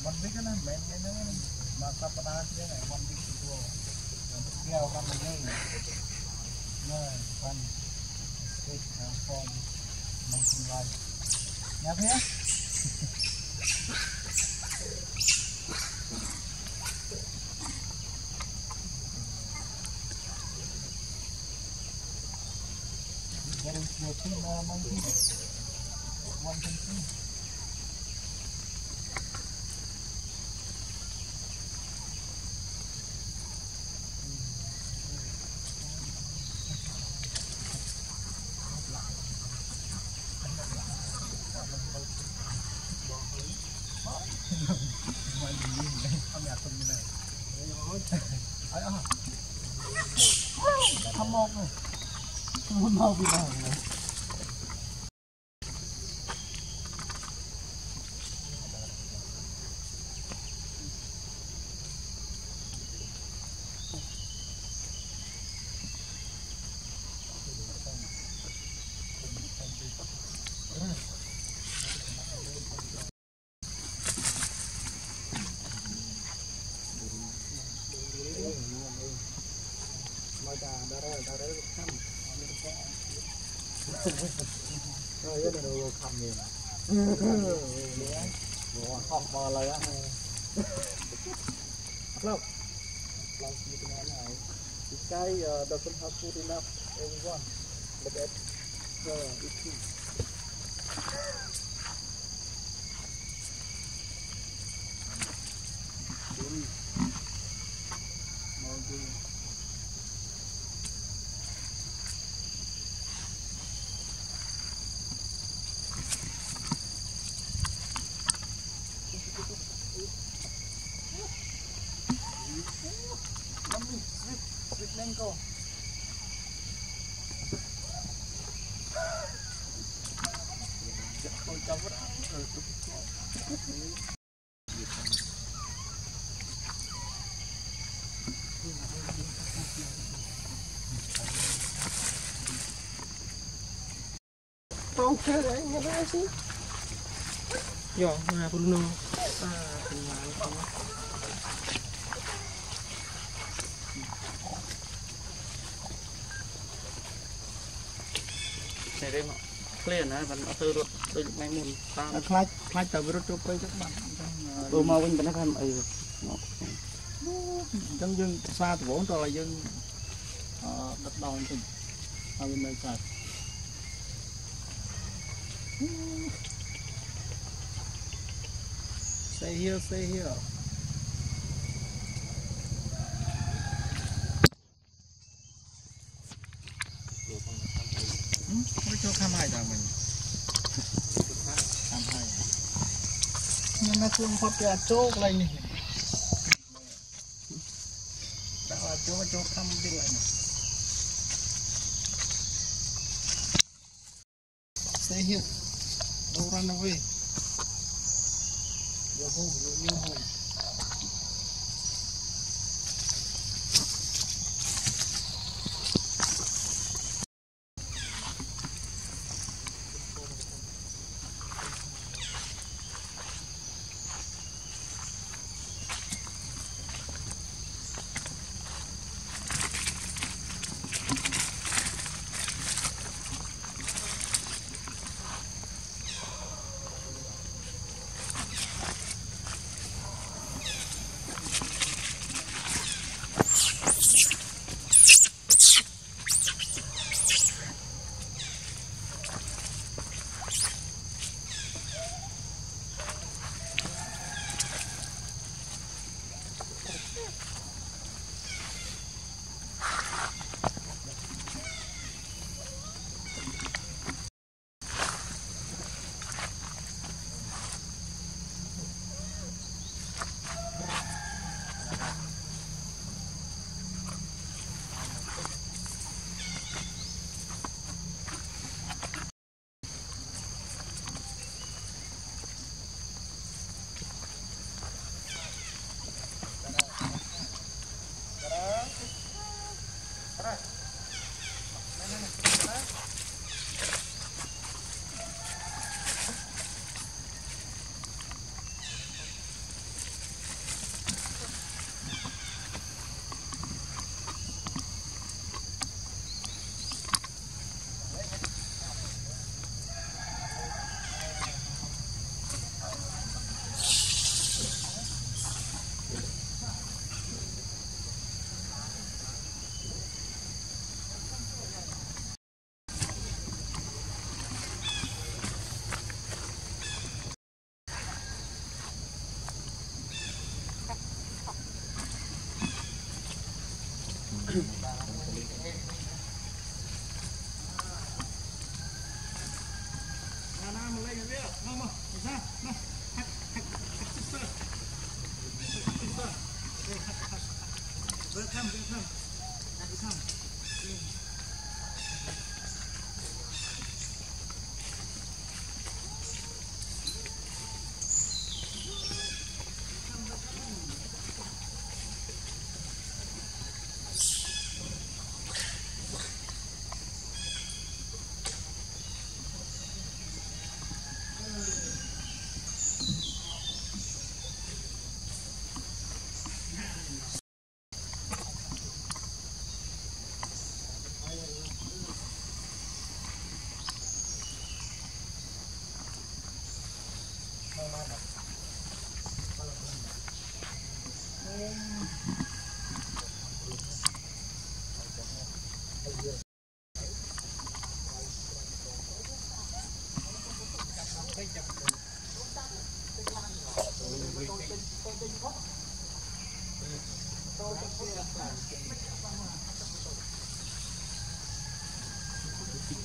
one week na men na magpapatahan sila na 1 week ito. Kaya ako kami ngayon. No, fun. Sweet, fun. Mountain ride. Yapi ya? Very floating mountain. 1.2. Không một rồi, không mau bị nào nữa. Rồi cái đồ khăm nhiều. Học bò lời á. Hello. Long như thế này. This guy doesn't have food enough everyone. Look at eating. Sweet mango. Tôi cho vứt rồi tôi không chơi đấy nghe nói gì? Yo, mà Bruno. Này đây mà clear nè, vẫn ở rút tôi ngay mùn tam. Khai tàu rút chụp cây các bạn. Tôi mau bên nó tham dân dân xa từ bốn rồi dân đất đòn thì ở bên đây sạch. Stay here, stay here. Mới cho khám hai rồi mình khám hai nhưng mà không có cái chốt lên này đã là chỗ khám đi lại này stay here don't run away your home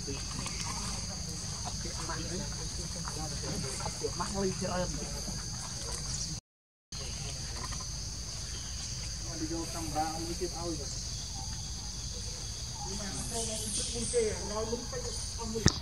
mắt ly chơi đi vô camera mới tiếp ao rồi nhưng mà nó không kê nó đúng cái không được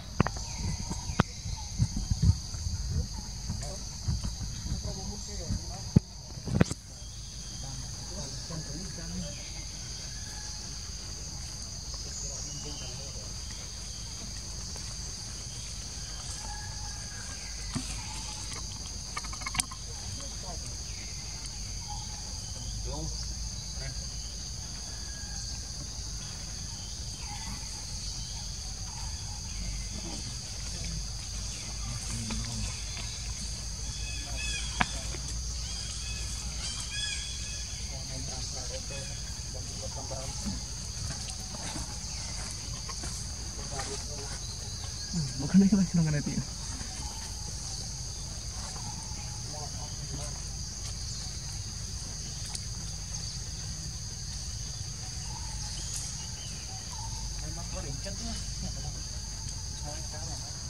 bukan ini lagi nongan itu. Memang có điểm chất nhá.